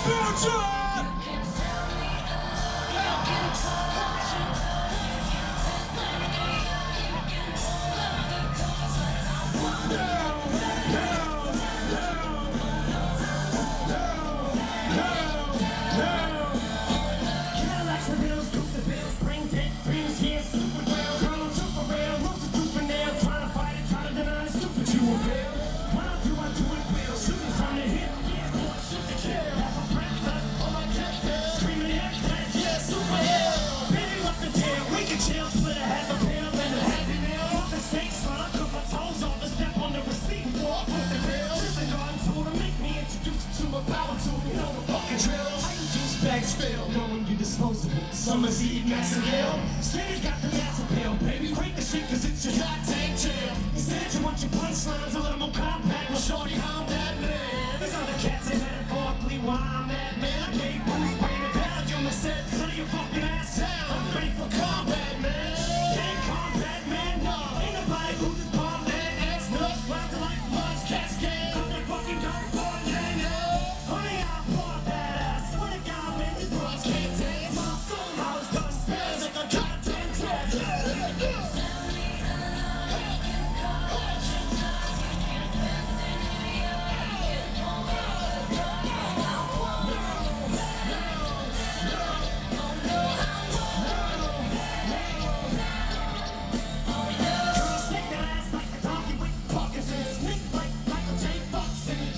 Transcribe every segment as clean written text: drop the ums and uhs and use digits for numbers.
Knowing you disposable. Summer's Eve, Maxwell. City's got the mass appeal, baby. Break the shit, cause it's your hot tank jail. Instead, you want your punchlines a little more compact. Well, shorty, I'm that man. These other cats ain't metaphorically why I'm that man. I gave Bruce Wayne a pound. You said, son of your fucking ass down. I'm ready for combat, man. Can't combat, man, no. Ain't nobody who's just bomb, man. Ass nuts, rounds like bloods, cascade. I'm that fucking dirt boy, man. Honey, I bought that ass. Swear to God, man, these broads can't take my soul. I was done spells like a goddamn treasure.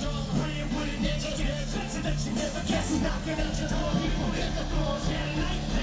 Knocking at your door, people hit the floors, yeah, tonight.